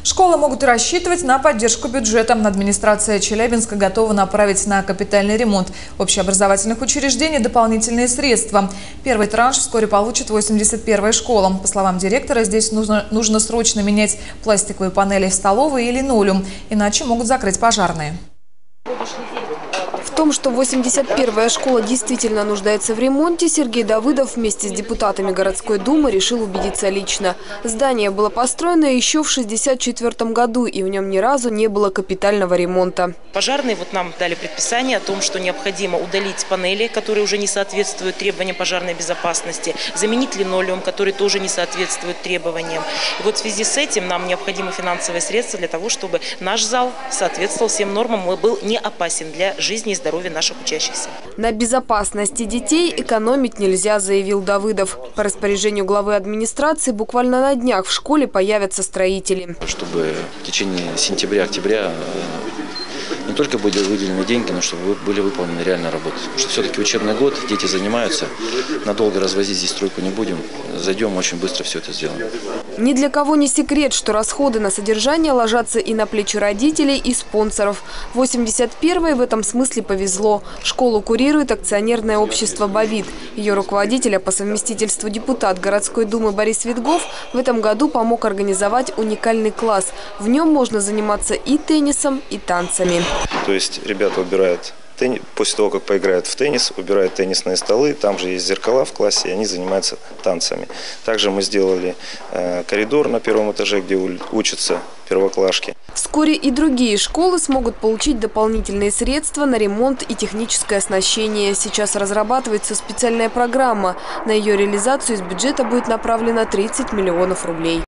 Школы могут рассчитывать на поддержку бюджета. Администрация Челябинска готова направить на капитальный ремонт общеобразовательных учреждений дополнительные средства. Первый транш вскоре получит 81-я школа. По словам директора, здесь нужно срочно менять пластиковые панели в столовой и линолеум, иначе могут закрыть пожарные. В том, что 81-я школа действительно нуждается в ремонте, Сергей Давыдов вместе с депутатами городской думы решил убедиться лично. Здание было построено еще в 1964 году, и в нем ни разу не было капитального ремонта. Пожарные нам дали предписание о том, что необходимо удалить панели, которые уже не соответствуют требованиям пожарной безопасности, заменить линолеум, который тоже не соответствует требованиям. И в связи с этим нам необходимы финансовые средства для того, чтобы наш зал соответствовал всем нормам и был не опасен для жизни и здоровья наших учащихся. На безопасности детей экономить нельзя, заявил Давыдов. По распоряжению главы администрации буквально на днях в школе появятся строители. Чтобы в течение сентября-октября не только были выделены деньги, но чтобы были выполнены реальные работы. Потому что все-таки учебный год, дети занимаются, надолго развозить здесь стройку не будем. Зайдем, очень быстро все это сделаем. Ни для кого не секрет, что расходы на содержание ложатся и на плечи родителей, и спонсоров. 81-й в этом смысле повезло. Школу курирует акционерное общество «Бовид». Ее руководитель, а по совместительству депутат городской думы Борис Витгов в этом году помог организовать уникальный класс. В нем можно заниматься и теннисом, и танцами. То есть ребята убирают теннис, после того, как поиграют в теннис, убирают теннисные столы, там же есть зеркала в классе, и они занимаются танцами. Также мы сделали коридор на первом этаже, где учатся первоклашки. Вскоре и другие школы смогут получить дополнительные средства на ремонт и техническое оснащение. Сейчас разрабатывается специальная программа. На ее реализацию из бюджета будет направлено 30 миллионов рублей.